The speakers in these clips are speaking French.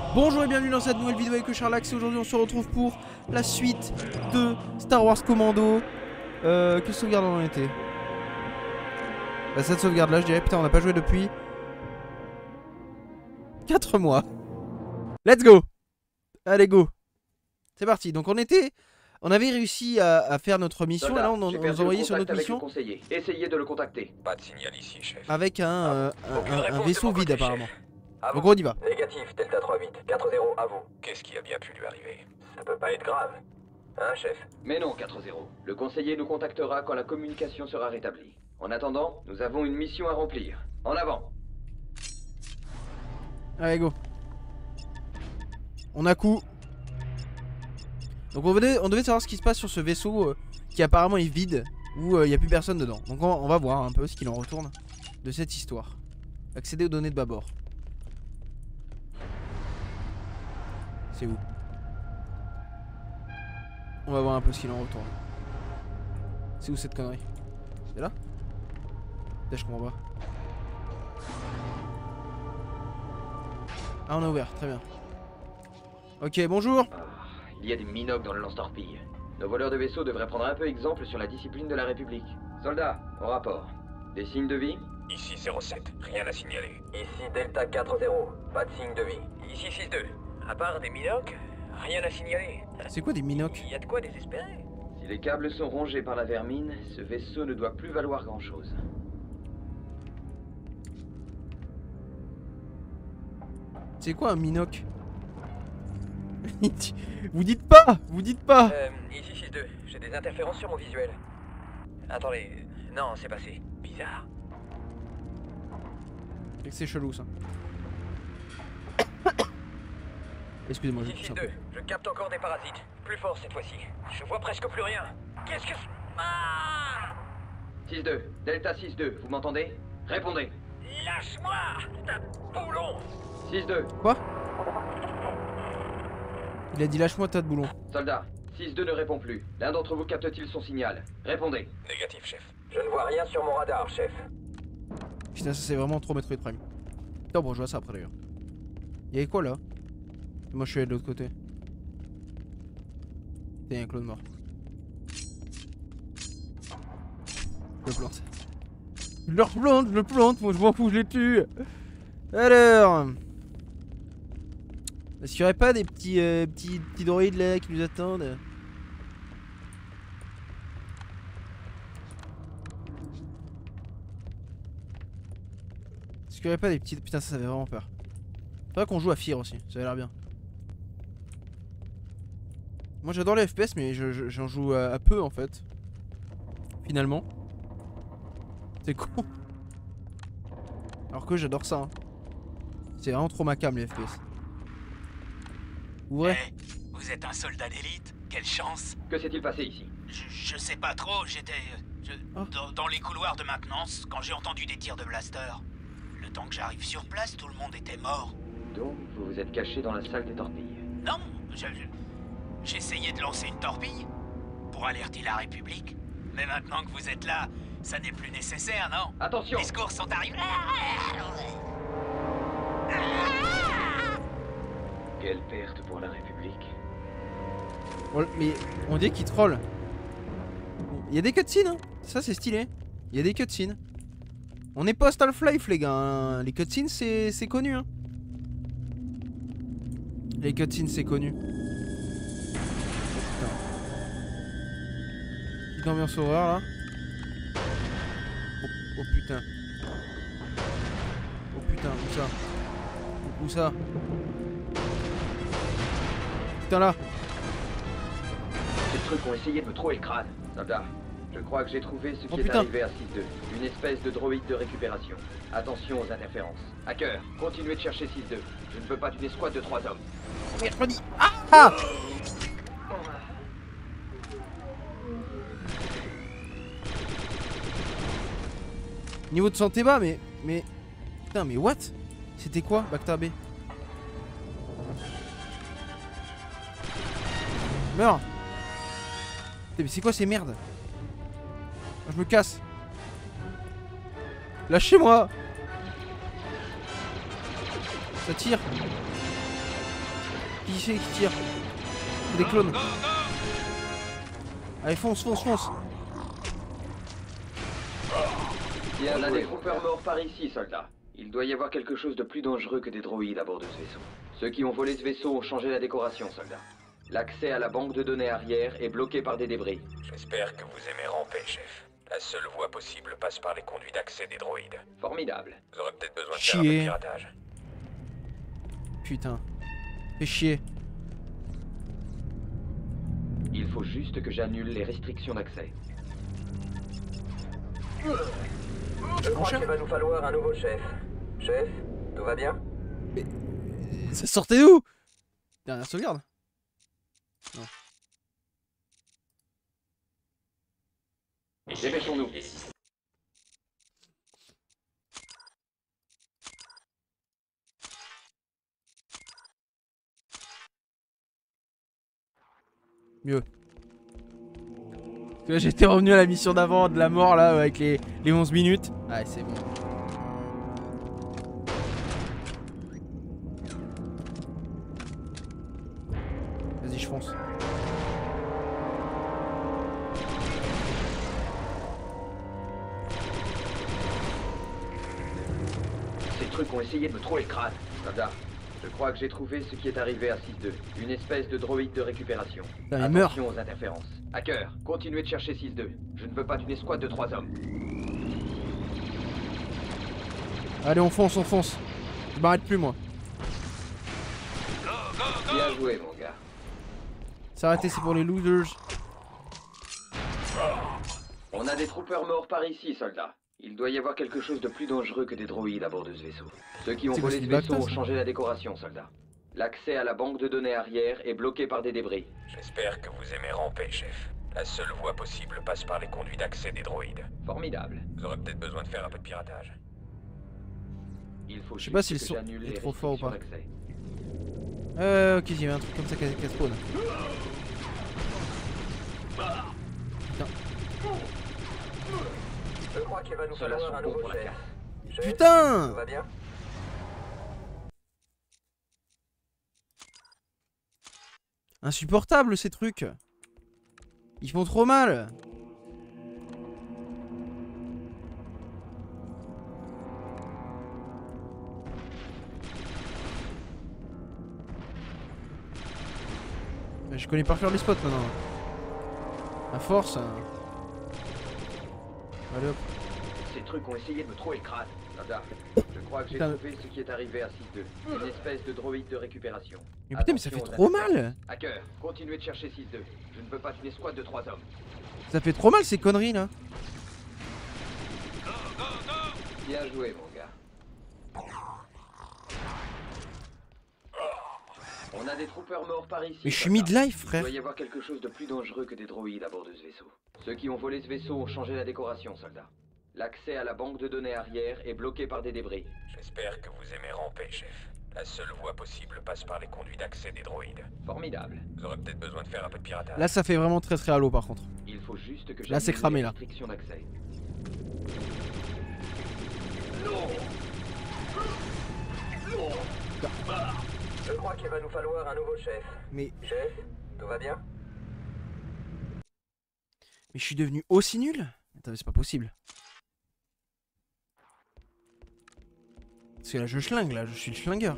Bonjour et bienvenue dans cette nouvelle vidéo avec le Charlax. Et aujourd'hui on se retrouve pour la suite de Star Wars Commando. Quelle sauvegarde on en était? Bah cette sauvegarde là je dirais, putain on n'a pas joué depuis 4 mois. Let's go. Allez go. C'est parti, donc on avait réussi à faire notre mission. Soldat, et là on nous envoyait sur notre mission essayez de le contacter. Pas de signal ici, chef. avec un réponse vaisseau de mon vide côté, apparemment. À Donc vous. on y va. Négatif, Delta 38, 4-0, à vous. Qu'est-ce qui a bien pu lui arriver? Ça peut pas être grave. Hein, chef? Mais non, 4-0. Le conseiller nous contactera quand la communication sera rétablie. En attendant, nous avons une mission à remplir. En avant. Allez go. On a coup. Donc on devait savoir ce qui se passe sur ce vaisseau qui apparemment est vide, où il n'y a plus personne dedans. Donc on va voir un peu ce qu'il en retourne de cette histoire. Accéder aux données de bâbord. C'est où? On va voir un peu ce qu'il en retourne. C'est où cette connerie? C'est là? Là je comprends pas. Ah on a ouvert, très bien. Ok, bonjour. Il y a des minocs dans le lance-torpille. Nos voleurs de vaisseaux devraient prendre un peu exemple sur la discipline de la République. Soldats, au rapport. Des signes de vie? Ici 07, rien à signaler. Ici Delta 4-0, pas de signe de vie. Ici 6-2, à part des minocs, rien à signaler. C'est quoi des minocs? Il y a de quoi désespérer. Si les câbles sont rongés par la vermine, ce vaisseau ne doit plus valoir grand-chose. C'est quoi un minoc? Vous dites pas! Vous dites pas! Ici 6-2, j'ai des interférences sur mon visuel. Attendez, non, c'est passé. Bizarre. C'est que c'est chelou ça. Excusez-moi, je Ici tousse un 6-2, peu. je capte encore des parasites. Plus fort cette fois-ci. Je vois presque plus rien. Qu'est-ce que... Ah! 6-2, Delta 6-2, vous m'entendez? Répondez. Lâche-moi, ta boulon. 6-2, Quoi? Il a dit lâche-moi tas de boulons. soldats, 6-2 ne répond plus. L'un d'entre vous capte-t-il son signal? Répondez. Négatif, chef. Je ne vois rien sur mon radar, chef. Putain, ça c'est vraiment trop Metroid Prime. Putain, bon, je vois ça après d'ailleurs. Y'avait quoi là? Moi je suis allé de l'autre côté. Putain, y'a un clone mort. Je le plante. Je le plante, moi je m'en fous, je les tue. Alors. Est-ce qu'il y aurait pas des petits droïdes là qui nous attendent? Est-ce qu'il y aurait pas des petits... Putain ça fait vraiment peur. C'est vrai qu'on joue à Fear aussi, ça a l'air bien. Moi j'adore les FPS mais j'en joue à peu en fait. Finalement. C'est con. Alors que j'adore ça hein. C'est vraiment trop ma cam les FPS. Ouais. Vous êtes un soldat d'élite? Quelle chance! Que s'est-il passé ici? Je sais pas trop, j'étais... Ah. Dans les couloirs de maintenance, quand j'ai entendu des tirs de blaster. Le temps que j'arrive sur place, tout le monde était mort. Donc, vous vous êtes caché dans la salle des torpilles. Non, j'essayais de lancer une torpille pour alerter la République. Mais maintenant que vous êtes là, ça n'est plus nécessaire, non? Attention! Les secours sont arrivés. Quelle perte pour la République. Mais on dit qu'il troll. Il y a des cutscenes hein. Ça c'est stylé. Il y a des cutscenes. On est post Half-Life les gars hein. Les cutscenes c'est connu hein. Les cutscenes c'est connu. Putain. Petite ambiance horreur là. Oh putain. Oh putain, où ça? Où ça? Putain là. Ces trucs ont essayé de me trouer le crâne. Soldat, je crois que j'ai trouvé ce qui est putain. arrivé à 6-2. Une espèce de droïde de récupération. Attention aux interférences. Hacker, continuez de chercher 6-2. Je ne veux pas d'une escouade de 3 hommes. Mercredi. Ah! Niveau de santé bas, mais... Putain, mais what? C'était quoi, Bacta B? Meurs! Putain, mais c'est quoi ces merdes? Je me casse. Lâchez-moi. Ça tire. Qui c'est qui tire? Des clones. Allez, fonce, fonce, fonce. Il y a des troopers morts par ici, soldats. Il doit y avoir quelque chose de plus dangereux que des droïdes à bord de ce vaisseau. Ceux qui ont volé ce vaisseau ont changé la décoration, soldats. L'accès à la banque de données arrière est bloqué par des débris. J'espère que vous aimez ramper, chef. La seule voie possible passe par les conduits d'accès des droïdes. Formidable. Vous aurez peut-être besoin de faire un peu de Chier. piratage. Putain. Fais chier. Il faut juste que j'annule les restrictions d'accès. Je crois qu'il va nous falloir un nouveau chef. Chef, tout va bien? Ça sortait d'où? Dernière sauvegarde. Non. Dépêchons-nous. Mieux. Parce que là j'étais revenu à la mission d'avant de la mort là avec les 11 minutes. Ouais c'est bon. Vas-y je fonce. Ces trucs ont essayé de me trouver le crâne. Soldats, je crois que j'ai trouvé ce qui est arrivé à 6-2. Une espèce de droïde de récupération. Putain, il meurt. Attention aux interférences. Hacker, continuez de chercher 6-2. Je ne veux pas d'une escouade de 3 hommes. Allez on fonce, on fonce. Je m'arrête plus moi. Bien joué, mon gars. S'arrêter c'est pour les losers. On a des troopers morts par ici, soldats. Il doit y avoir quelque chose de plus dangereux que des droïdes à bord de ce vaisseau. Ceux qui ont C'est quoi, volé c'est ce du vaisseau Bacta, ont ça changé la décoration, soldats. L'accès à la banque de données arrière est bloqué par des débris. J'espère que vous aimez ramper, chef. La seule voie possible passe par les conduits d'accès des droïdes. Formidable. Vous aurez peut-être besoin de faire un peu de piratage. Il faut Je sais pas juste si le que son j'annule est les trop fort ou pas. restrictions d'accès. Ok il y avait un truc comme ça qui a spawn. Je crois qu'il va nous Ceux-là falloir sont un bons nouveau pour la chef. casse. Chef, Putain tout va bien? Insupportable ces trucs. Ils font trop mal. Mais je connais par cœur les spots maintenant. À force. Allez hop. Ces trucs ont essayé de me trouver le crâne. Soldats, je crois que j'ai Putain. trouvé ce qui est arrivé à 6-2. Une espèce de droïde de récupération. Mais putain mais ça fait Attention aux trop interférences. mal. Hacker, continuez de chercher 6-2. Je ne veux pas d'une escouade de 3 hommes. Ça fait trop mal ces conneries là. Bien joué, mon gars. On a des troopers morts par ici. Mais je suis soldats. midlife Il frère. doit y avoir quelque chose de plus dangereux que des droïdes à bord de ce vaisseau. Ceux qui ont volé ce vaisseau ont changé la décoration, soldats. L'accès à la banque de données arrière est bloqué par des débris. J'espère que vous aimez ramper, chef. La seule voie possible passe par les conduits d'accès des droïdes. Formidable. Vous aurez peut-être besoin de faire un peu de piratage. Là ça fait vraiment très très halo par contre. Il faut juste que Là, c'est j'annule cramé, les là. restrictions d'accès. Je crois qu'il va nous falloir un nouveau chef. Mais Chef, tout va bien? je suis devenu aussi nul. Attends mais c'est pas possible. Parce que là je schlingue là, je suis le schlingueur.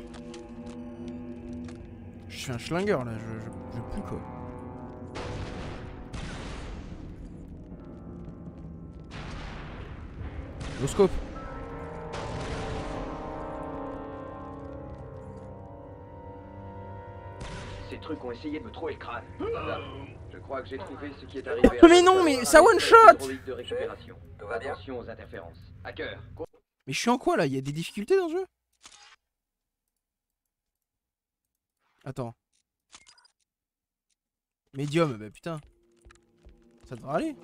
Je suis un schlingueur là, je pue quoi. Au scope. Ces trucs ont essayé de me trouver le crâne. Soldats, je crois que j'ai trouvé ce qui est arrivé à... Mais non, mais ça one shot! Droïde de récupération. Tout va bien? Attention aux interférences. Hacker, Mais je suis en quoi là? Il y a des difficultés dans le jeu? Attends. Medium, bah putain. Ça devrait aller.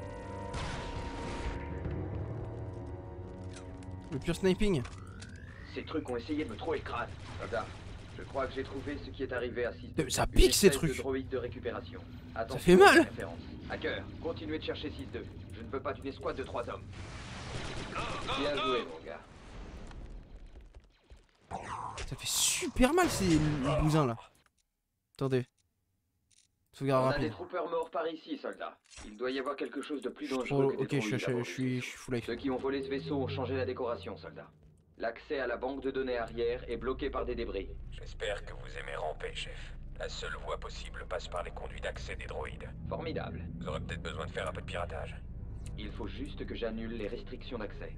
Le pure sniping. Ces trucs ont essayé de me trouer le crâne. Soldat, je crois que j'ai trouvé ce qui est arrivé à 6. Ça pique ces trucs. De droïde de récupération. Attention, ça fait mal. Hacker, continuez de chercher 6-2. Je ne veux pas d'une escouade de 3 hommes. Bien joué, mon gars. Ça fait super mal ces bousins là. Attendez. Sauvegarde On a des rapide. troopers morts par ici, soldat. Il doit y avoir quelque chose de plus dangereux Oh, que des ok, droïdes à bord je du suis vaisseau. full life. Ceux qui ont volé ce vaisseau ont changé la décoration, soldat. L'accès à la banque de données arrière est bloqué par des débris. J'espère que vous aimez ramper, chef. La seule voie possible passe par les conduits d'accès des droïdes. Formidable. Vous aurez peut-être besoin de faire un peu de piratage. Il faut juste que j'annule les restrictions d'accès.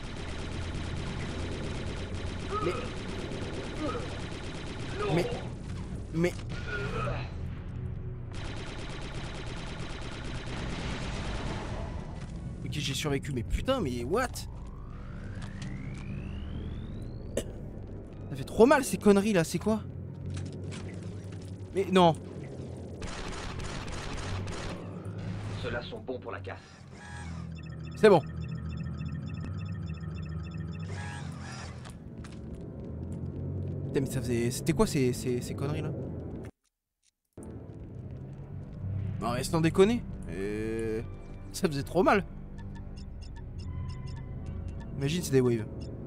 Mais... Ok, j'ai survécu, mais putain, mais what? Ça fait trop mal ces conneries là, c'est quoi? Mais non. Ceux-là sont bons pour la casse. C'est bon. Putain, mais ça faisait... C'était quoi ces conneries là? Non mais sans déconner. Ça faisait trop mal. Imagine c'est des waves.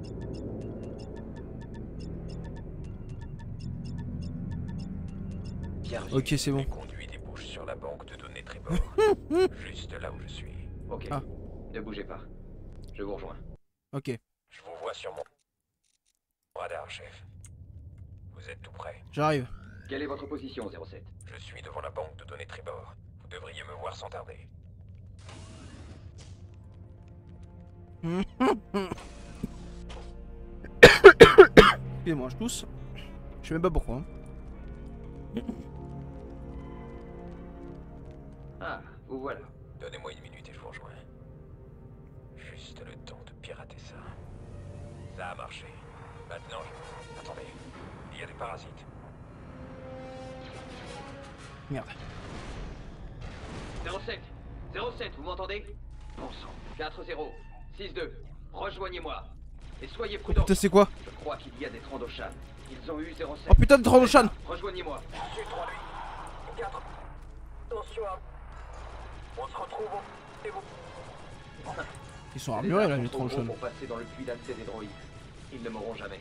Bien reçu. Ok, c'est bon. Les conduits débouchent sur la banque de données Tribord. Juste là où je suis. Ok. Ah. Ne bougez pas. Je vous rejoins. Ok, Je vous vois sur mon radar, chef. Vous êtes tout près. j'arrive. Quelle est votre position, 07? Je suis devant la banque de données Tribord. Vous devriez me voir sans tarder. Excusez-moi, je tousse. Je sais même pas pourquoi. Ah, vous voilà. Donnez-moi une minute et je vous rejoins. Juste le temps de pirater ça. Ça a marché. Maintenant, attendez. Il y a des parasites. Merde. 07 07, vous m'entendez? Bon sang. 4-0. 6-2. Rejoignez-moi. Et soyez Oh prudents. putain, c'est quoi? Je crois qu'il y a des Trandoshan. Ils ont eu 07. Oh putain de Trandoshan. Rejoignez-moi. Je suis 3 8 4. Attention à... On se retrouve au... C'est bon. Ils sont armurés là, les trop gros Trandoshan. pour passer dans le puits d'accès des droïdes. Ils ne m'auront jamais.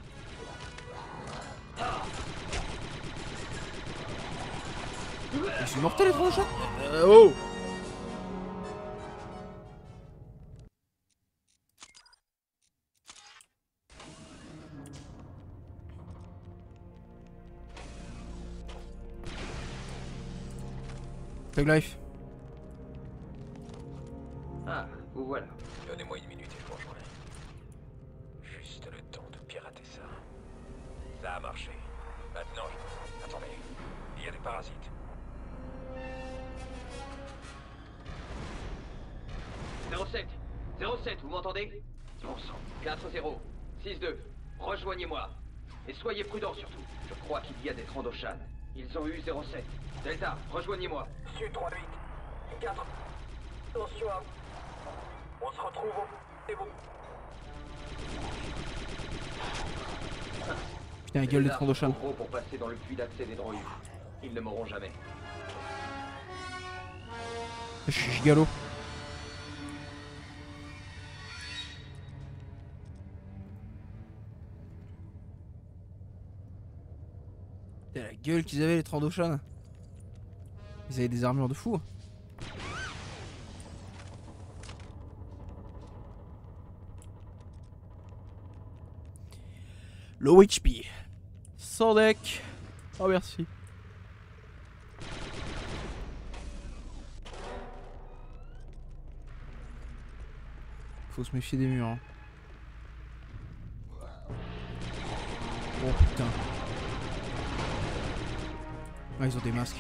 Ils sont mortels les Trandoshan. Oh. Tag life. Ah, vous voilà. Donnez-moi une minute et je vous rejoins. Juste le temps de pirater ça. Ça a marché. Maintenant, attendez. Il y a des parasites. « 07, vous m'entendez? Bon sang. 4-0. 6-2. Rejoignez-moi. Et soyez prudents surtout. Je crois qu'il y a des Trandoshan. Ils ont eu 07. Delta, rejoignez-moi. Je suis 3 8 4. Attention à... On se retrouve au... C'est bon. Putain, la gueule des Les Trandoshan. armes sont trop gros pour passer dans le puits d'accès des droïdes. Ils ne m'auront jamais. Je suis gigalo. Putain, la gueule qu'ils avaient les Trandoshan. Ils avaient des armures de fou. Low HP. Sans deck. Oh merci. Faut se méfier des murs. Hein. Oh putain. Ah, ils ont des masques.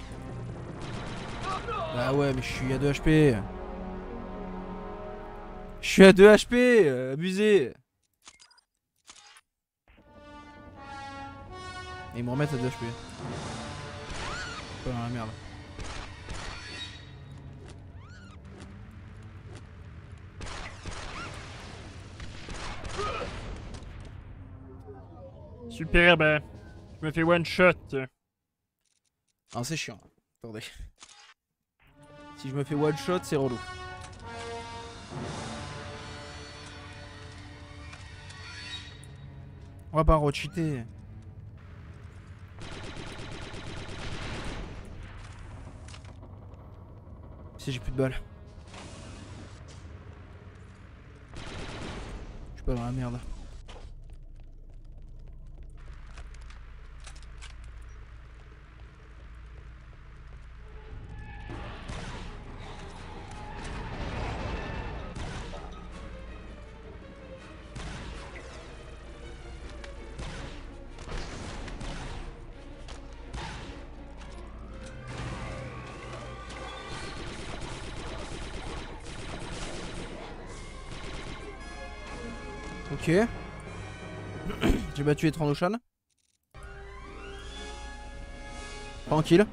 Ah ouais, mais je suis à 2 HP. Je suis à 2 HP. Abusé. Et ils me remettent à 2 HP. Pas dans la merde. Super, bah. Je me fais one shot. Ah, c'est chiant. Attendez. Si je me fais one shot, c'est relou. On va pas re-cheater. Si j'ai plus de balles. Je suis pas dans la merde. Ok. J'ai battu les Trandoshan. Tranquille.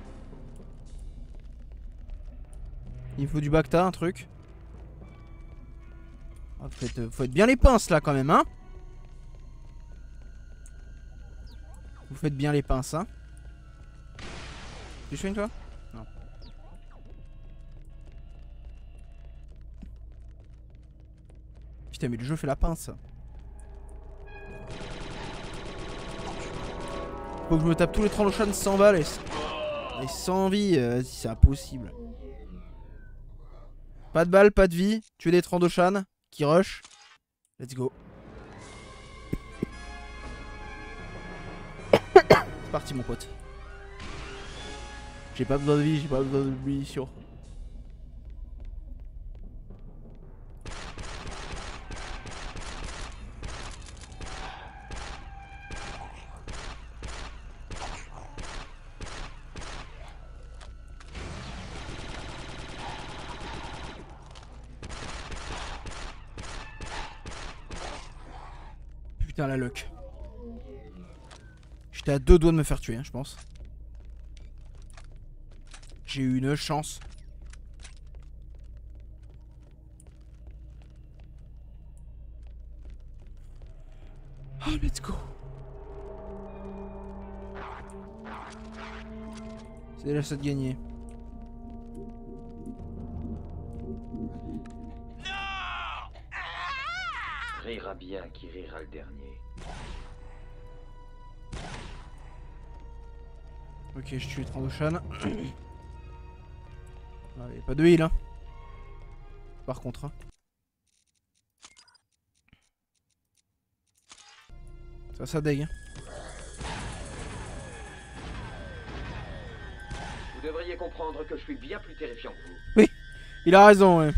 Il faut du Bacta, un truc. Ah, faut être bien les pinces là quand même, hein. Vous faites bien les pinces, hein. Tu soignes toi? Non. Putain mais le jeu fait la pince. Faut que je me tape tous les Trandoshan sans balles et sans vie, si c'est impossible. Pas de balles, pas de vie, tuer des Trandoshan qui rush. Let's go. C'est parti mon pote. J'ai pas besoin de vie, j'ai pas besoin de munitions. Putain la luck. J'étais à 2 doigts de me faire tuer, hein, je pense. J'ai eu une chance. Oh, let's go. C'est déjà ça de gagner. Rira bien qui rira le dernier. Ok, je tue les Trandoshan. Il n'y a pas de heal, hein. Par contre, hein. Ça dégue. Vous devriez comprendre que je suis bien plus terrifiant que vous. Oui, il a raison, ouais.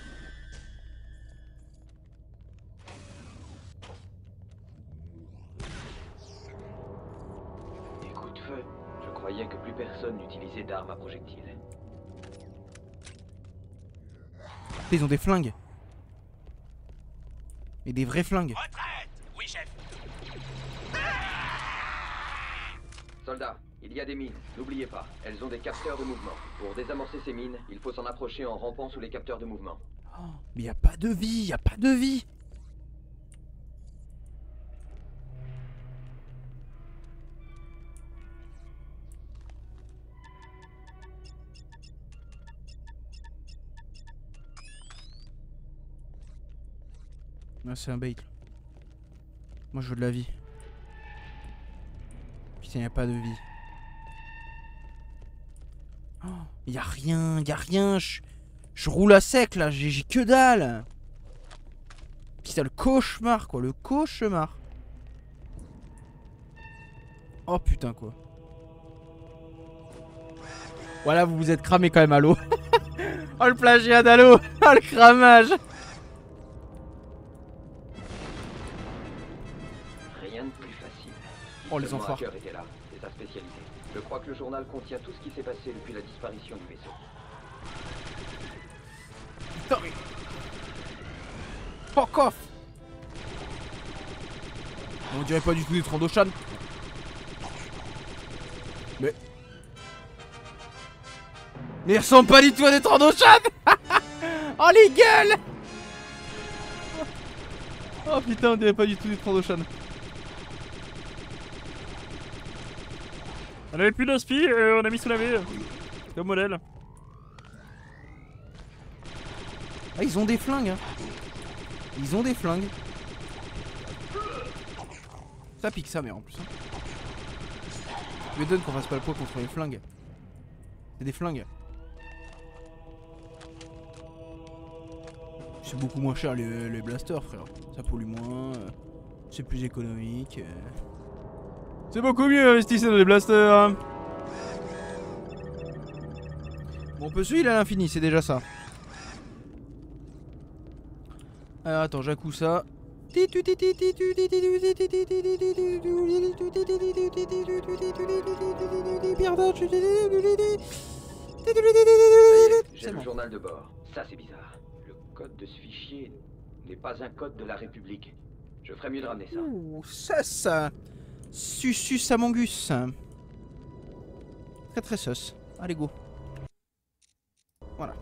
Des coups de feu. Je croyais que plus personne n'utilisait d'armes à projectiles. Ils ont des flingues. Et des vrais flingues. Retraite! Oui, chef. Soldats, il y a des mines, n'oubliez pas, elles ont des capteurs de mouvement. Pour désamorcer ces mines, il faut s'en approcher en rampant sous les capteurs de mouvement. Oh, mais y a pas de vie, y a pas de vie. Non, c'est un bait. Moi je veux de la vie. Putain, y a pas de vie. Oh, y a rien, y a rien. Je roule à sec là, j'ai que dalle. Putain, le cauchemar quoi, le cauchemar. Oh putain quoi. Voilà, vous vous êtes cramé quand même à l'eau. Oh le plagiat d'Halo. Oh le cramage. Rien de plus facile. Oh les Seulement enfoirés. Hacker était là, c'est sa spécialité. Je crois que le journal contient tout ce qui s'est passé depuis la disparition du vaisseau. Putain mais... Fuck off. On dirait pas du tout des Trandoshan. Mais ils ressemblent pas du tout à des Trandoshan. Oh les gueules. Oh putain, on dirait pas du tout des Trandoshan. On avait plus d'inspi, on a mis sous la V. Comme modèle. Ah, ils ont des flingues, hein. Ils ont des flingues. Ça pique sa mère en plus, hein. Je me donne qu'on fasse pas le poids contre les flingues. C'est des flingues. C'est beaucoup moins cher les blasters, frère. Ça pollue moins. C'est plus économique. C'est beaucoup mieux investissez dans les blasters. Hein. Bon, on peut suivre à l'infini, c'est déjà ça. Alors attends, j'accouds ça. J'ai le journal de bord. Ça, c'est bizarre. Le code de ce fichier n'est pas un code de la République. Je ferais mieux de ramener ça. Ouh, ça. Susus Amongus. Très très sauce. Allez, go. Voilà.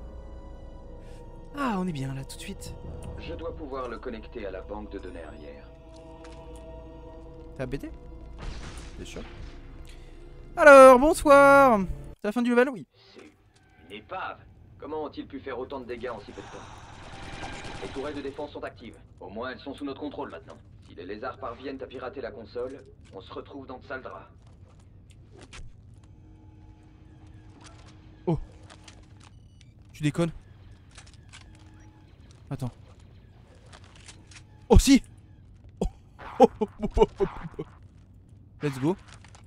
Ah, on est bien là tout de suite. Je dois pouvoir le connecter à la banque de données arrière. T'as pété? Bien sûr. Alors, bonsoir. C'est la fin du level? Oui. C'est une épave. Comment ont-ils pu faire autant de dégâts en si peu de temps? Les tourelles de défense sont actives. Au moins, elles sont sous notre contrôle maintenant. Si les lézards parviennent à pirater la console, on se retrouve dans de sales draps. Oh. Tu déconnes? Attends. Oh si. Oh. Let's go.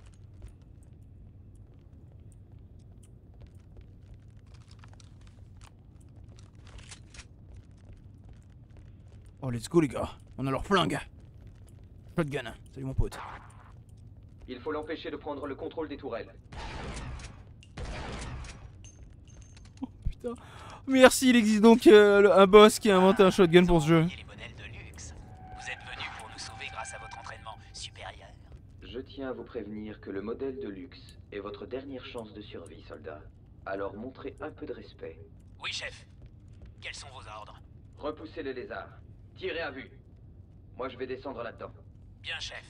Oh let's go les gars. On a leur flingue. Shotgun. Salut mon pote. Il faut l'empêcher de prendre le contrôle des tourelles. Putain. Merci, il existe donc un boss qui a inventé un shotgun pour ce jeu. Les modèles de luxe. Vous êtes venus pour nous sauver grâce à votre entraînement supérieur. Je tiens à vous prévenir que le modèle de luxe est votre dernière chance de survie, soldat. Alors montrez un peu de respect. Oui, chef. Quels sont vos ordres? Repoussez les lézards. Tirez à vue. Moi, je vais descendre là-dedans. Bien, chef.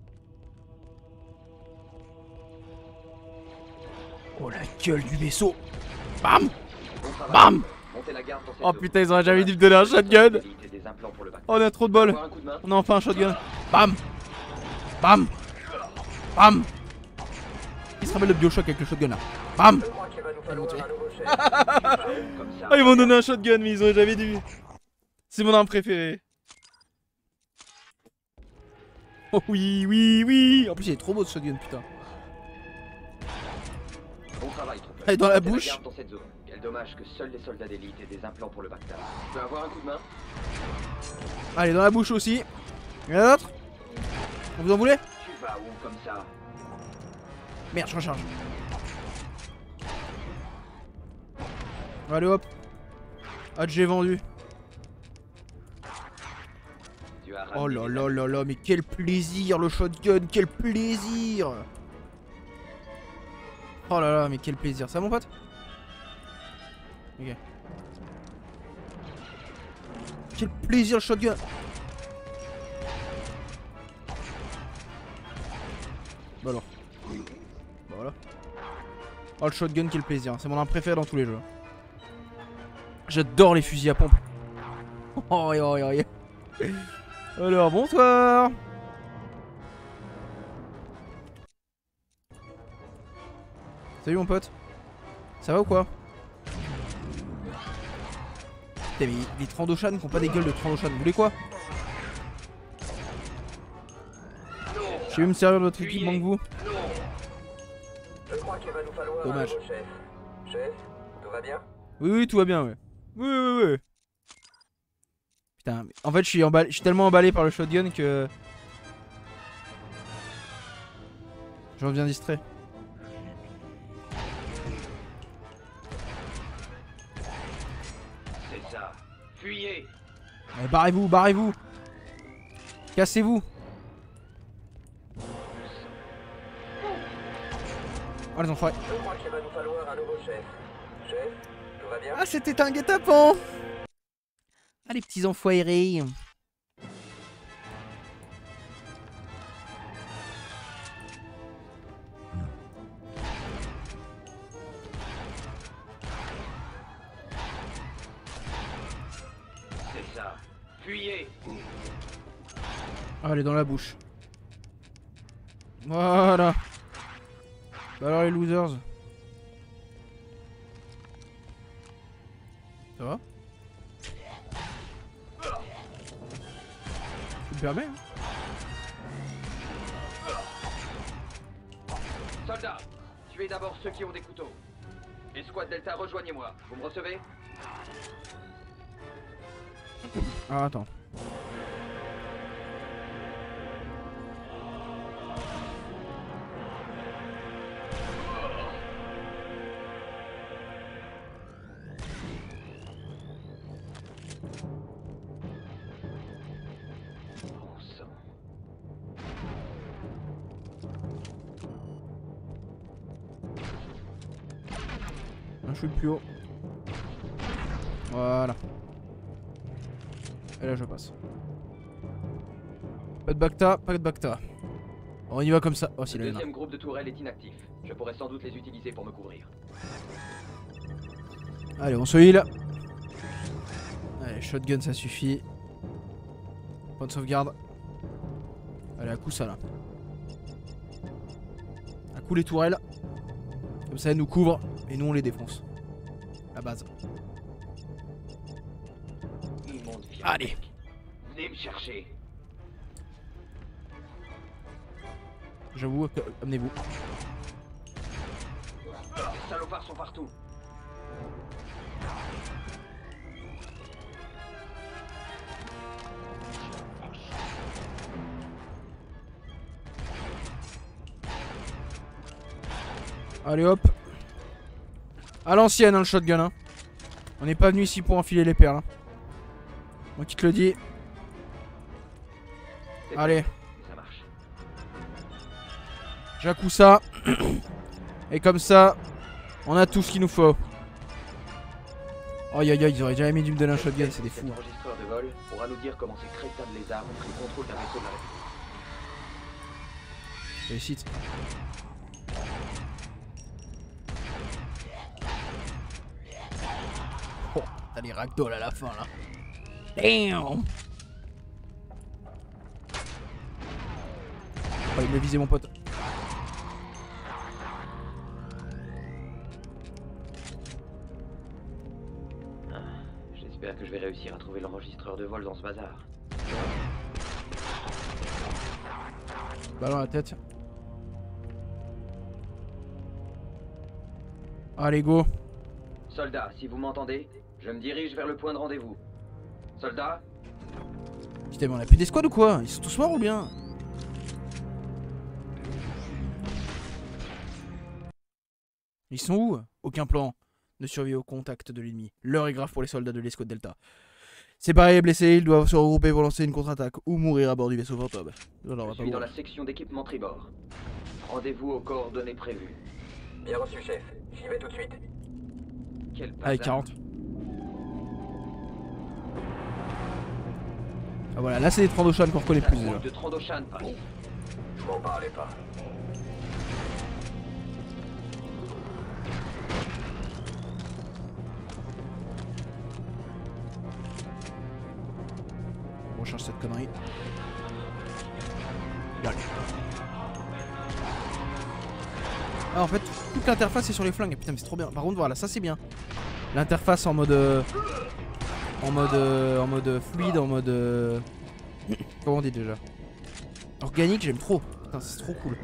Oh la gueule du vaisseau. Bam. Bon travail. Bam. Montez la garde dans cette Oh zone. putain, ils auraient jamais dû me donner un shotgun. Et des implants pour le bac. Oh, on a trop de bol. Avoir un coup de main. On a enfin un shotgun. Bam. Bam. Bam. Il se rappelle de Bioshock avec le shotgun là. Bam. Je crois qu'il va nous falloir un nouveau chef. Comme ça. Ah, ils m'ont donné un shotgun, mais ils auraient jamais dû. C'est mon arme préférée. Oh oui. En plus, il est trop beau ce shotgun, putain. Bon travail, troupe. Allez, dans la Montez bouche. garde dans cette zone. Quel dommage que seuls les soldats d'élite aient des implants pour le Bacta. Je peux avoir un coup de main? Allez, dans la bouche aussi. Il y en a d'autres? Vous en voulez? Tu vas où comme ça? Merde, je recharge. Allez hop. Ah, j'ai vendu. Tu as Oh ramené là des là là là, mais quel plaisir le shotgun, quel plaisir. Oh là là, mais quel plaisir. Ça mon pote? Ok. Quel plaisir le shotgun. Bah alors. Bah voilà. Oh le shotgun, quel plaisir. C'est mon arme préférée dans tous les jeux. J'adore les fusils à pompe. Oh, alors, bonsoir. Salut mon pote. Ça va ou quoi? Putain, mais les Trandoshan qui ont pas des gueules de Trandoshan. Vous voulez quoi? Je vais me servir de votre équipement que vous. Je crois qu'il va nous falloir Dommage. un nouveau chef. Chef, tout va bien? Oui, tout va bien, ouais. Oui. Putain, en fait, je suis tellement emballé par le shotgun que... J'en viens distrait. C'est ça. Fuyez! Allez, barrez-vous. Cassez-vous. Oh les enfoirés. Je crois qu'il va nous falloir un nouveau chef. Chef, tout va bien? Ah, c'était un guet-apens. Ah, les petits enfoirés. Fuyez. Ah, elle est dans la bouche. Voilà. Bah alors les losers. Ça va? Tu me permets hein? Soldats, tuez d'abord ceux qui ont des couteaux. Escouade Delta, rejoignez-moi. Vous me recevez? Ah attends. Bon sang. Un chou plus haut. Voilà. Et là je passe. Pas de Bacta, pas de Bacta. On y va comme ça. Oh si Le là, deuxième groupe de tourelles est inactif. Je pourrais sans doute les utiliser pour me couvrir. Allez on se heal. Allez shotgun ça suffit. Point de sauvegarde. Allez à coup ça là. À coup les tourelles. Comme ça elles nous couvrent et nous on les défonce. La base. Immonde fier. Allez. Venez me chercher. J'avoue, amenez-vous. Les salopards sont partout. Allez hop. À l'ancienne hein, le shotgun hein. On n'est pas venu ici pour enfiler les perles hein. Moi qui te le dis. Allez. Ça marche. J'accouds ça. Et comme ça, on a tout ce qu'il nous faut. Aïe aïe aïe, ils auraient jamais mis du me donner un shotgun, c'est des fous. Cet enregistreur de vol pourra nous dire comment ces crétins de lézards ont pris le contrôle d'un vaisseau de la République. Réussite. Oh, t'as les ragdolls à la fin là. Damn. Oh, il me visait mon pote. J'espère que je vais réussir à trouver l'enregistreur de vol dans ce bazar. Balle dans la tête. Allez go. Soldats, si vous m'entendez, je me dirige vers le point de rendez-vous. Soldats, Putain mais on a plus d'escouade ou quoi? Ils sont tous morts ou bien? Ils sont où? Aucun plan ne survit au contact de l'ennemi. L'heure est grave pour les soldats de l'escouade Delta. Séparés et blessés, ils doivent se regrouper pour lancer une contre-attaque ou mourir à bord du vaisseau fantôme. Alors, on va je pas suis dans mourir. la section d'équipement tribord. Rendez-vous aux coordonnées prévues. Bien reçu, chef. J'y vais tout de suite. Quel bazar. Allez 40. Ah voilà, là c'est des Trandoshan qu'on reconnaît plus déjà. Route de Trandoshan, Paris. M'en parlez pas. On recherche cette connerie. Allez. Ah en fait toute l'interface est sur les flingues. Putain mais c'est trop bien. Par contre voilà ça c'est bien. L'interface en mode fluide, en mode comment on dit déjà? Organique j'aime trop. Putain c'est trop cool.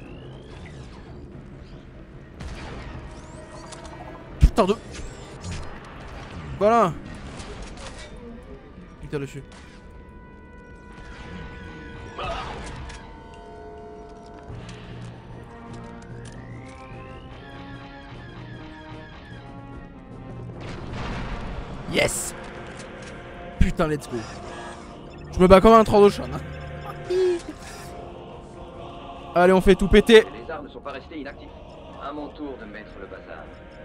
Putain de. Voilà. Putain dessus. Yes. Putain let's go. Je me bats comme un Trandoshan hein. Allez on fait tout péter. Les lézards ne sont pas restés inactifs. À mon tour de mettre le bazar.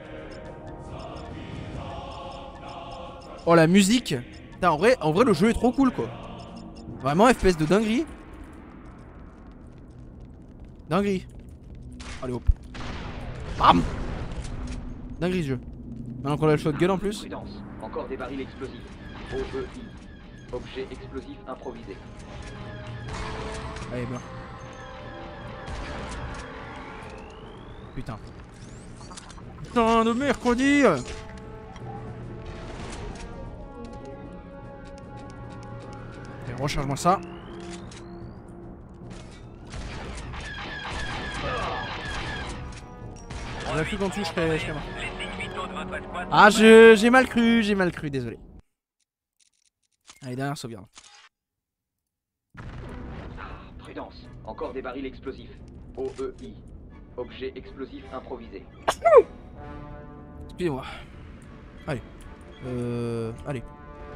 Oh la musique. Putain, en vrai le jeu est trop cool quoi. Vraiment FPS de dinguerie. Dinguerie. Allez hop. Bam. Dinguerie ce jeu. Maintenant qu'on a le shotgun en plus. Prudence. Encore des barils explosifs. OEI. Objet explosif improvisé. Allez, meurs. Putain. Putain de mercredi. Allez, recharge-moi ça. J'aurais pu qu'en dessous, je serais mort. Ah, j'ai mal cru, désolé. Allez, dernière sauvegarde. Prudence, encore des barils explosifs. OEI. Objet explosif improvisé. Excusez-moi. Allez. Allez.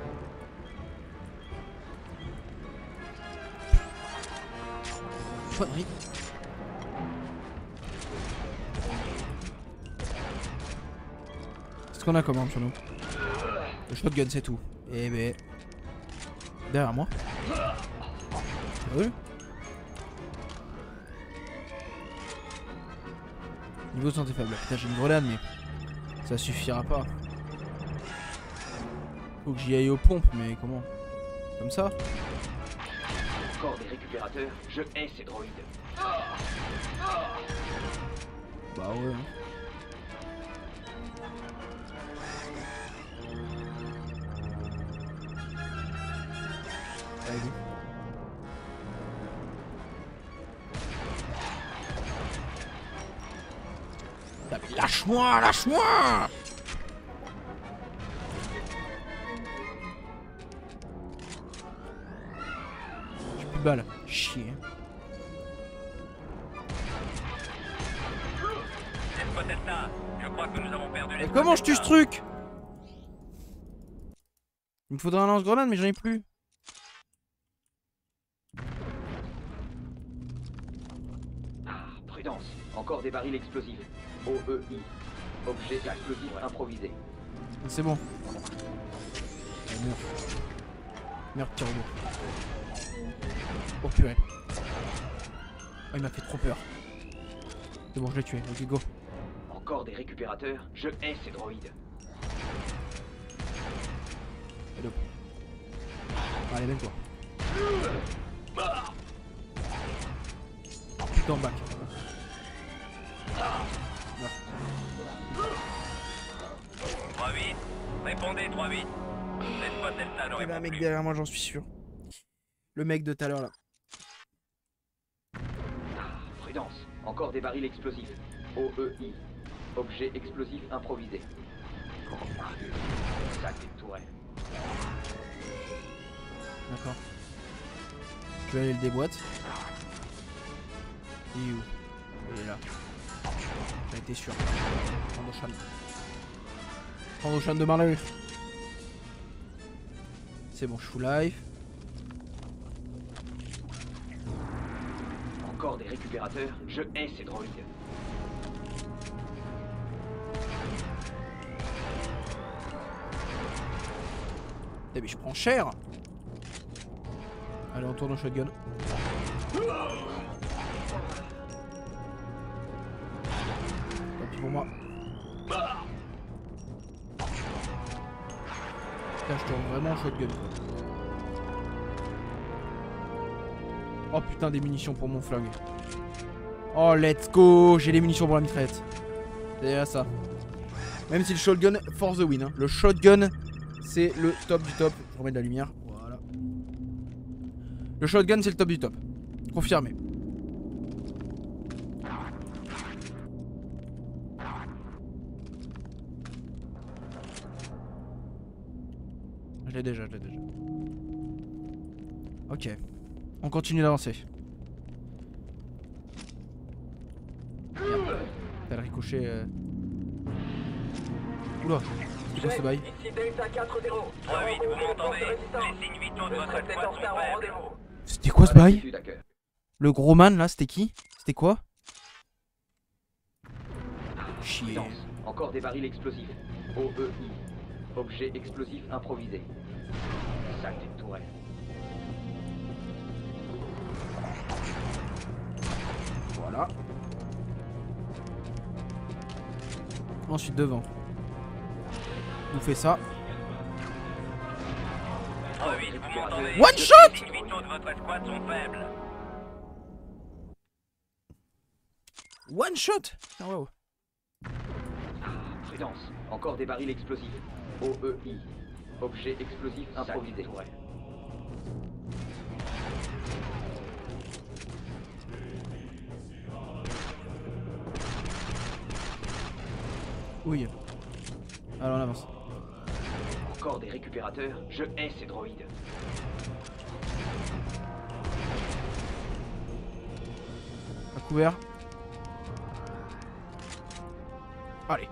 Connerie. Qu'est-ce qu'on a comme arme sur nous? Le shotgun, c'est tout. Eh ben. Derrière moi. Sérieux? Niveau de santé faible. Putain, j'ai une grenade, mais ça suffira pas. Faut que j'y aille aux pompes, mais comment? Comme ça? Encore des récupérateurs. Je hais ces droïdes. Bah ouais. Allez, go. Ah, mais lâche-moi, lâche-moi! J'ai plus de balles. Chier. Je crois que nous avons perdu Mais comment je tue ce truc? Il me faudrait un lance-grenade, mais j'en ai plus. Prudence, encore des barils explosifs. OEI. Objet explosif improvisé. C'est bon. Oh, merde. Merde, tire au dos. Oh purée. Oh, il m'a fait trop peur. C'est bon, je l'ai tué. Ok, go. Encore des récupérateurs. Je hais ces droïdes. Hello. Allez, mène-toi. Putain, en bac. Meurs. 3-8. Répondez, 3-8. C'est pas Delta, Il y j'aurais avait un pas mec plus. derrière moi, j'en suis sûr. Le mec de tout à l'heure là. Prudence, encore des barils explosifs. OEI. Objet explosif improvisé. Sacré tourelle. D'accord. Je vais aller le déboîte. Il est où? Il est là. J'en étais sûr. Prends Prends de Marley. C'est bon, je suis full life. Encore des récupérateurs. Je hais ces droïdes. Eh mais je prends cher. Allez, on tourne au shotgun. Tant pis pour moi. Putain, je tourne vraiment au shotgun. Oh putain, des munitions pour mon flingue. Oh, let's go. J'ai les munitions pour la mitraillette. C'est à ça. Même si le shotgun for the win. Hein. Le shotgun, c'est le top du top. Je remets de la lumière. Voilà. Le shotgun, c'est le top du top. Confirmé. Je l'ai déjà, Ok. On continue d'avancer. Merde. T'as le ricochet. Oula. C'est quoi ce bail? Ici Delta 4-0. 3-8, vous m'entendez? Les signes vitaux de votre squad sont faibles. C'était quoi ce bail? Issue d'accueil. Le gros man là, c'était qui? C'était quoi? Chier. Prudence, encore des barils explosifs. OEI. Objet explosif improvisé. Sacré tourelle. Voilà. Ensuite devant. On fait ça. 3-8, récupérateurs. One shot! Les vitaux de votre escouade sont faibles. One shot! Ah, wow. Prudence, encore des barils explosifs. OEI. Objet explosif improvisé. Oui. Alors on avance. Encore des récupérateurs. Je hais ces droïdes. À couvert. Allez.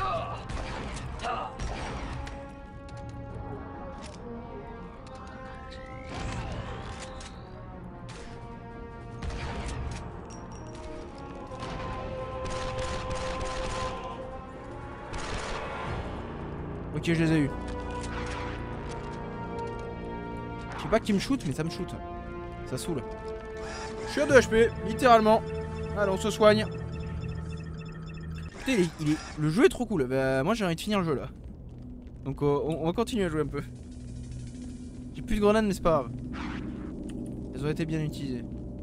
Ok, je les ai eu. Je sais pas qui me shoot, mais ça me shoot. Ça saoule. Je suis à 2 HP, littéralement. Allez, on se soigne. Putain, le jeu est trop cool. Bah, moi j'ai envie de finir le jeu là. Donc on va continuer à jouer un peu. J'ai plus de grenades, mais c'est pas grave. Elles ont été bien utilisées.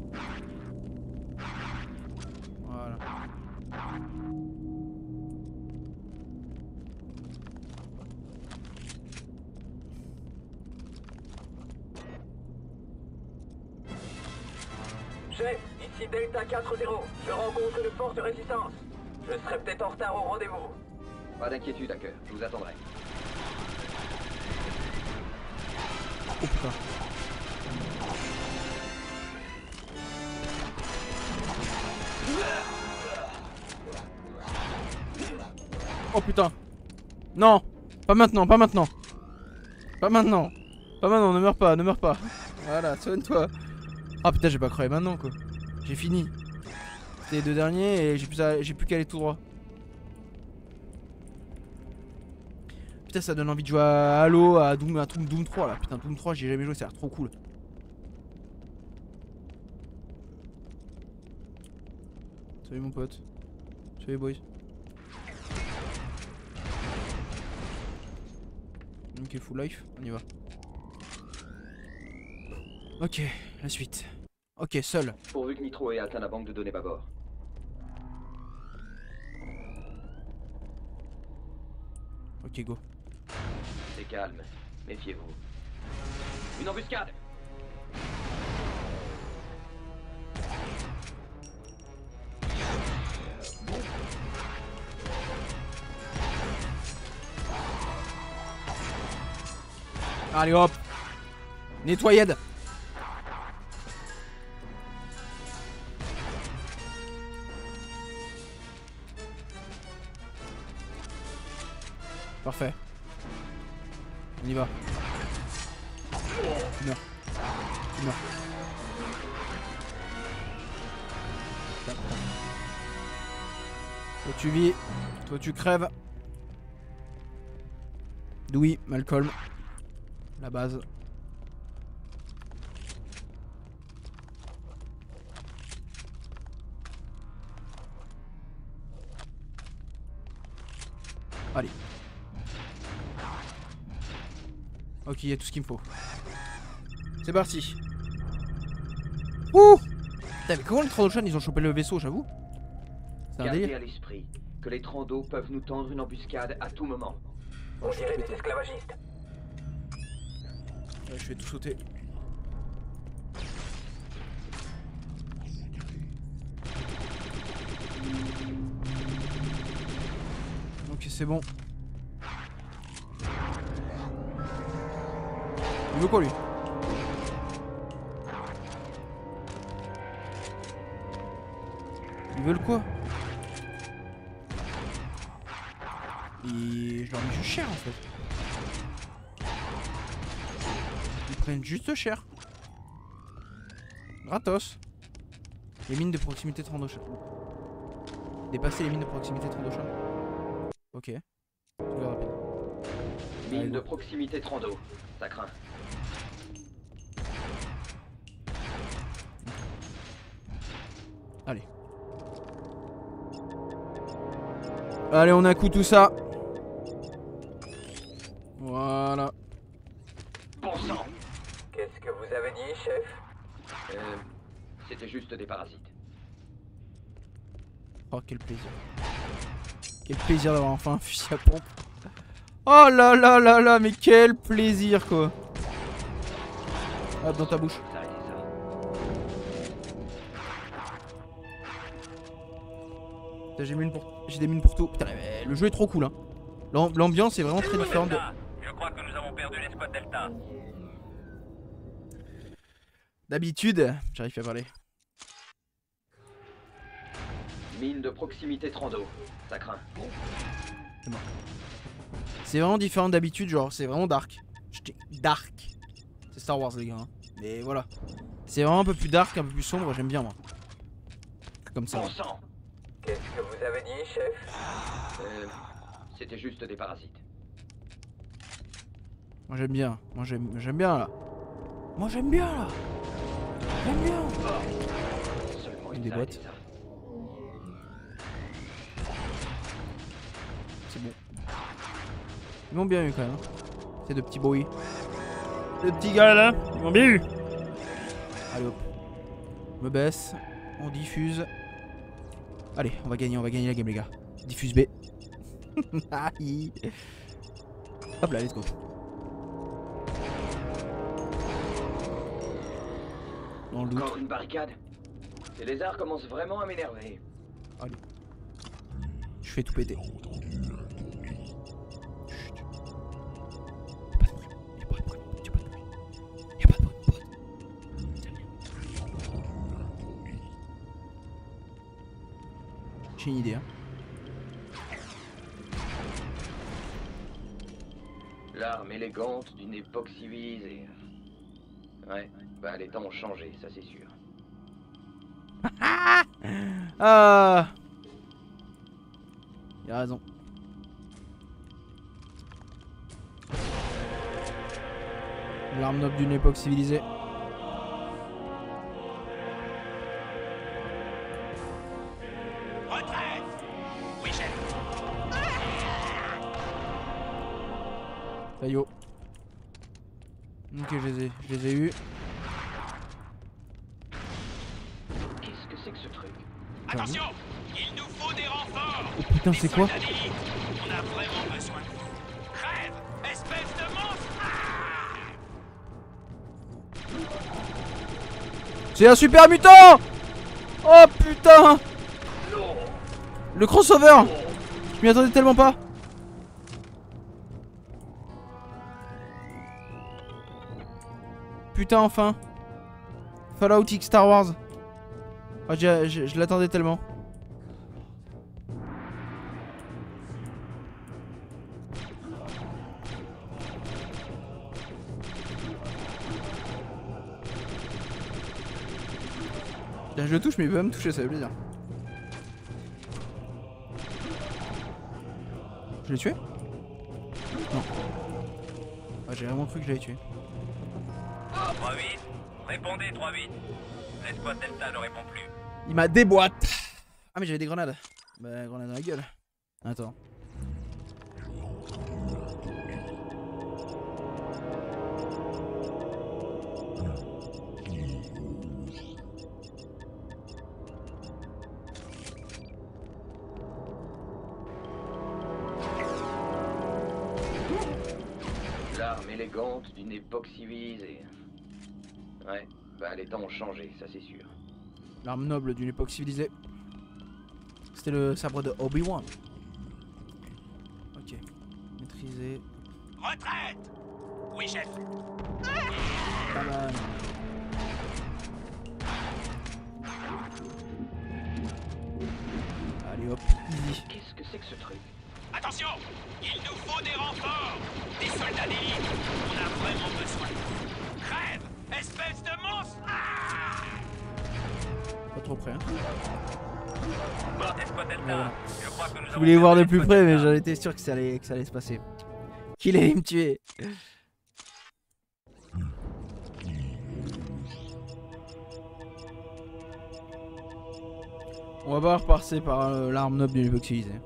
Voilà. Chef, ici Delta 4-0. Je rencontre une forte résistance. Je serai peut-être en retard au rendez-vous. Pas d'inquiétude, Hacker. Je vous attendrai. Oh putain. Oh putain. Non. Pas maintenant, pas maintenant. Pas maintenant. Pas maintenant, ne meurs pas, ne meurs pas. Voilà, soigne-toi. Ah putain, j'ai pas crevé maintenant quoi. J'ai fini. C'était les 2 derniers et j'ai plus qu'à aller tout droit. Putain, ça donne envie de jouer à Halo, à Doom 3 là. Putain, Doom 3, j'ai jamais joué, ça a l'air trop cool. Salut mon pote. Salut boys. Ok, full life, on y va. Ok, la suite. Ok, seul. Pourvu que Nitro ait atteint la banque de données bâbord. Ok, go. C'est calme. Méfiez-vous. Une embuscade! Allez hop. Nettoyade. Parfait. On y va. Tu meurs. Tu meurs. Putain, putain. Toi tu vis. Toi tu crèves. Dewey, Malcolm. La base. Allez. Ok, il y a tout ce qu'il me faut. C'est parti. Ouh. Putain, mais comment les Trandoshan ils ont chopé le vaisseau, j'avoue? C'est un Gardez délire. à l'esprit que les Trandos peuvent nous tendre une embuscade à tout moment. On dirait des esclavagistes. Ouais, je vais tout sauter. Ok, c'est bon. Il veut quoi lui? Ils veulent quoi? Je leur mets juste cher en fait. Ils prennent juste cher. Gratos. Les mines de proximité Trandoshan. Dépasser les mines de proximité Trandoshan. Ok. Super rapide. Mine Allez, de go. proximité Trando. Ça craint. Allez. Allez, on a coup tout ça. Voilà. Bon sang! juste des parasites. Oh quel plaisir. Quel plaisir d'avoir enfin un fusil à pompe. Oh là là là là, mais quel plaisir quoi. Hop dans ta bouche. Arrêtez ça. Putain, j'ai des mines pour tout. Putain, mais le jeu est trop cool hein. L'ambiance est vraiment très différente de... Je crois que nous avons perdu les spots Delta. D'habitude. J'arrive pas à parler. Mine de proximité Trando. Ça craint. C'est vraiment différent d'habitude, genre c'est vraiment dark. Dark. C'est Star Wars les gars. Hein. Mais voilà. C'est vraiment un peu plus dark, un peu plus sombre, j'aime bien moi. Comme ça. Bon sang. Qu'est-ce que vous avez dit, chef? C'était juste des parasites. Moi j'aime bien. Moi j'aime bien là. Moi j'aime bien là. J'aime bien. Seulement Une une des boîtes. ça. C'est bon. Ils m'ont bien eu quand même. C'est de petits bruits. Les petits gars là, ils m'ont bien eu. Allez hop. Je me baisse. On diffuse. Allez, on va gagner la game les gars. Diffuse B. Aïe. Hop là, let's go. Dans le doute. Encore une barricade. Ces lézards commencent vraiment à m'énerver. Allez. Je fais tout péter. J'ai une idée hein. L'arme élégante d'une époque civilisée. Ouais, bah les temps ont changé, ça c'est sûr. Ah, il a raison. L'arme noble d'une époque civilisée. Retraite! Oui, chef. Taillot. Ok, je les ai eus. Qu'est-ce que c'est que ce truc? Attention! Il nous faut des renforts! Oh putain, c'est quoi? Soldats d'élite. On a vraiment besoin de vous. Crève! Espèce de monstre! C'est un super mutant! Oh putain! Le crossover! Je m'y attendais tellement pas! Putain, enfin! Fallout X Star Wars! Oh, je l'attendais tellement. Là, je le touche, mais il peut pas me toucher, ça fait plaisir. Je l'ai tué? Non. Ah, j'ai vraiment cru que je l'avais tué. 3-8, répondez 3-8. L'escouade Delta ne répond plus. Il m'a déboîté. Ah, mais j'avais des grenades. Bah, grenade dans la gueule. Attends. L'arme élégante d'une époque civilisée. Ouais, bah les temps ont changé, ça c'est sûr. L'arme noble d'une époque civilisée. C'était le sabre de Obi-Wan. Ok. Maîtrisé. Retraite! Oui, chef. Pas mal. Allez hop, easy. Qu'est-ce que c'est que ce truc? Attention! Il nous faut des renforts! Des soldats d'élite! On a vraiment besoin de vous. Crève! Espèce de monstre! Pas trop près. Hein. Bon, escouade Delta, Voilà. je crois que nous Je avons voulais voir de perdu plus l'escouade près, mais Delta. j'en étais sûr que ça allait se passer. Qu'il allait me tuer. On va pas repasser par l'arme noble d'une époque civilisée.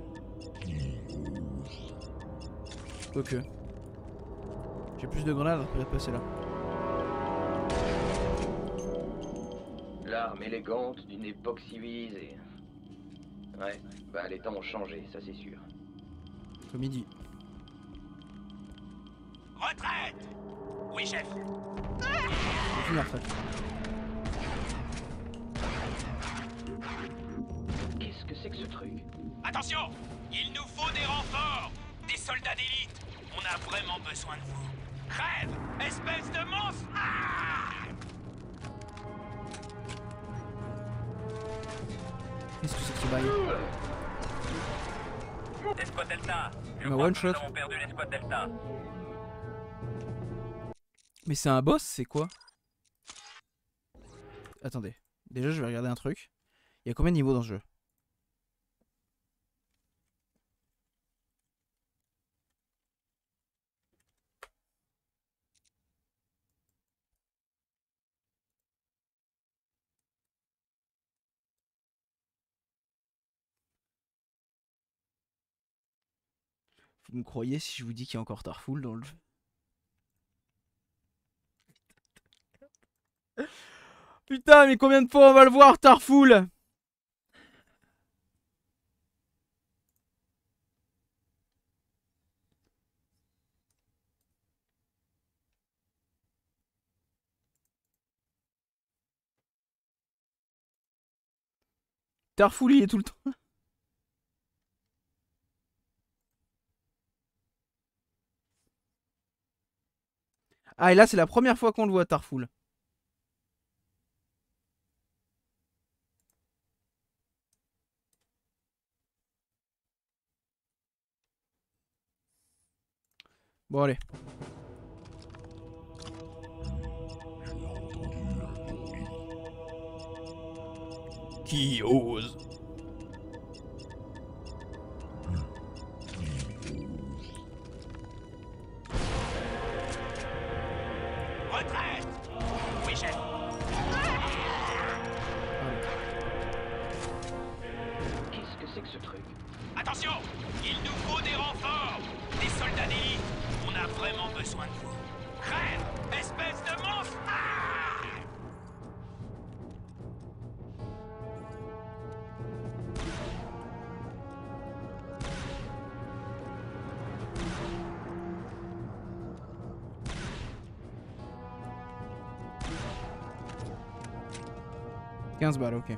Quoique. J'ai plus de grenades, peut-être passer là. L'arme élégante, d'une époque civilisée. Ouais, bah les temps ont changé, ça c'est sûr. Comme il dit. Retraite! Oui, chef. Je vais finir ça. Qu'est-ce que c'est que ce truc? Attention! Il nous faut des renforts! Des soldats d'élite! On a vraiment besoin de vous. Crève! Espèce de monstre! Ah! Qu'est-ce que c'est que ce bail? Escouade Delta. Je Mais crois one que shot. nous avons perdu l'escouade Delta. Mais c'est un boss, c'est quoi? Attendez. Déjà, je vais regarder un truc. Il y a combien de niveaux dans ce jeu? Vous me croyez si je vous dis qu'il y a encore Tarful dans le jeu? Putain, mais combien de fois on va le voir, Tarful? Tarful, il est tout le temps. Ah, et là, c'est la première fois qu'on le voit, Tarful. Bon, allez. Qui ose? Retraite! Oui, chef. Qu'est-ce que c'est que ce truc? Attention! Il nous faut des renforts! Des soldats d'élite! On a vraiment besoin de vous. Crève! Espèce de monstre! Ah! balles, ok.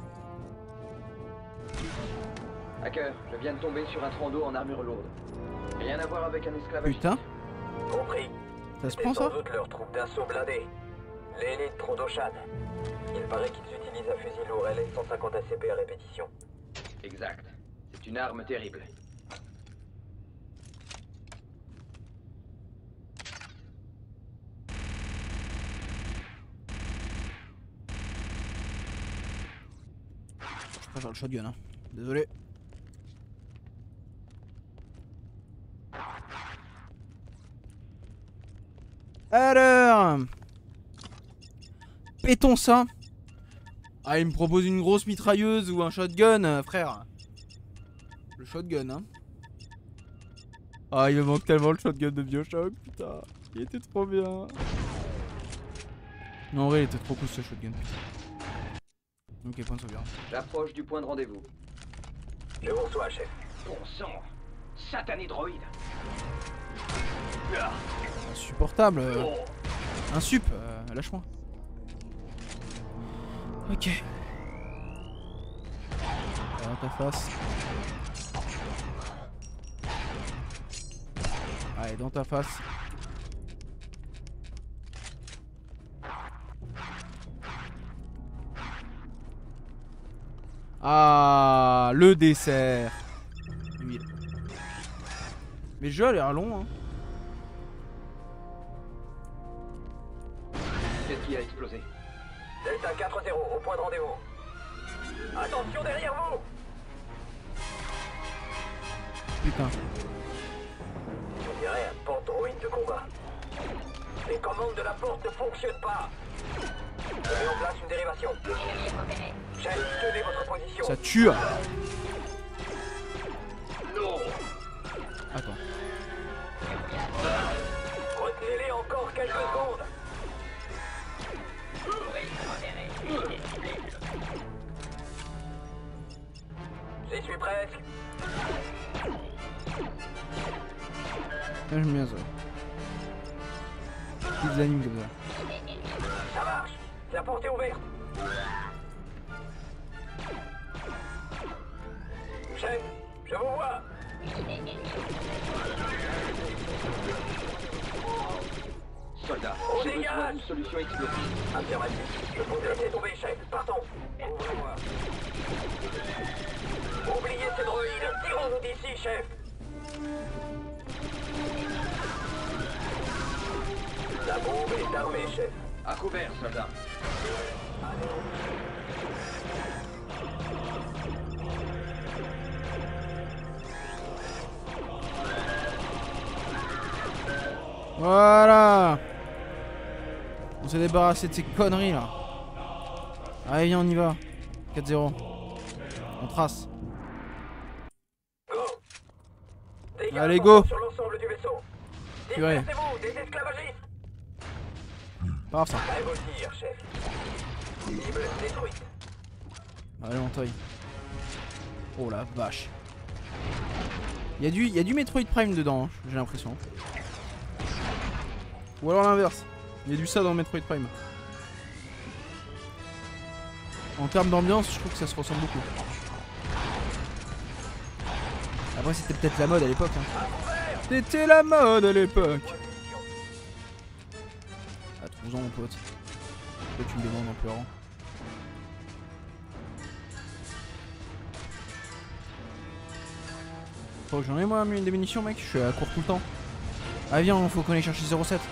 Hacker, je viens de tomber sur un trando en armure lourde. Rien à voir avec un esclavagiste. Putain, Compris. ça se C'est prend sans ça? doute leur troupe d'assaut blindé. L'élite Trondoshan. Il paraît qu'ils utilisent un fusil lourd LS 150 ACP à répétition. Exact. C'est une arme terrible. Je préfère le shotgun, hein. Désolé. Alors, pétons ça. Ah, il me propose une grosse mitrailleuse ou un shotgun, frère. Le shotgun, hein. Ah, il me manque tellement le shotgun de Bioshock, putain. Il était trop bien. Non, en vrai, il était trop cool ce shotgun. Ok, point de sauvegarde. J'approche du point de rendez-vous. Je vous reçois, chef. Bon sang! Satané droïde! Insupportable. Insup, lâche-moi. Ok. Dans ta face. Allez, dans ta face. Ah, le dessert. Huile. Mais le jeu a l'air long, hein. Qu'est-ce qui a explosé? Delta 4-0, au point de rendez-vous. Attention derrière vous! Putain. On dirait un port droïde de combat. Les commandes de la porte ne fonctionnent pas. Je mets en place une dérivation. Chef, tenez votre position. Ça tue. Attends. Retenez-les encore quelques secondes. J'y suis presque. J'aime bien ça. Des animes comme ça. Ça marche. La porte est ouverte. Chef, je vous vois. Soldat, On j'ai besoin dégage. d'une solution explosive. Affirmatif. Je peux laisser tomber, chef. Partons. Ouvrez-moi. Oubliez ces droïdes. Tirons-nous d'ici, chef. La bombe est armée, chef. À couvert, soldat. Voilà. On s'est débarrassé de ces conneries là. Allez viens on y va. 4-0. On trace. Go. Dégâts Allez, go. sur l'ensemble du vaisseau. Purée. Dispersez-vous, des esclavagistes. Pas grave ça. Allez, vos tirs, chef. Cible détruite. Allez on taille. Oh la vache. Il y a du Metroid Prime dedans, hein, j'ai l'impression. Ou alors l'inverse. Il y a du ça dans Metroid Prime. En termes d'ambiance, je trouve que ça se ressemble beaucoup. Après c'était peut-être la mode à l'époque. Hein. C'était la mode à l'époque. Ah, trouve-en mon pote. Pourquoi tu me demandes en pleurant? Faut que j'en ai moi des munitions mec, je suis à court tout le temps. Ah viens, faut qu'on aille chercher 07.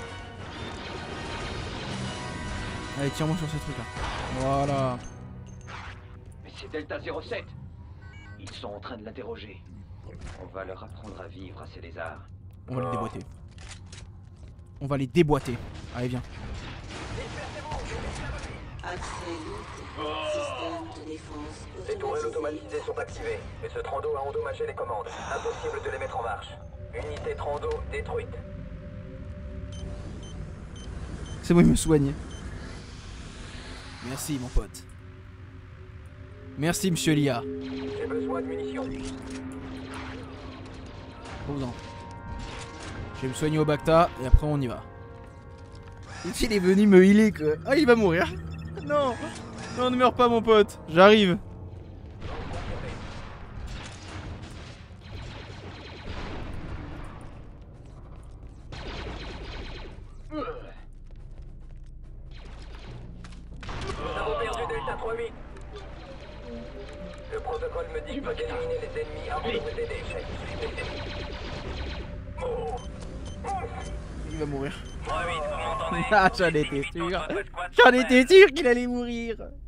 Allez tire-moi sur ce truc là. Voilà. Mais c'est Delta 07. Ils sont en train de l'interroger. On va leur apprendre à vivre à ces lézards. On va les déboîter. On va les déboîter. Allez viens. Accès limité. Système de défense Les tourelles automatisé. automatisées sont activées, mais ce Trando a endommagé les commandes. Impossible de les mettre en marche. Unité Trando détruite. C'est bon, il me soigne. Merci mon pote. Merci monsieur Lia. J'ai besoin de munitions. Posant. Je vais me soigner au Bacta et après on y va. Il est venu me healer quoi. Ah il va mourir. Non. Non ne meurs pas mon pote. J'arrive. Nous avons perdu Delta 38. Le protocole me dit que d'éliminer les ennemis avant de vous aider, chef. Il va mourir. 38, vous m'entendez? Ah j'en étais sûr. J'en étais sûr qu'il allait mourir.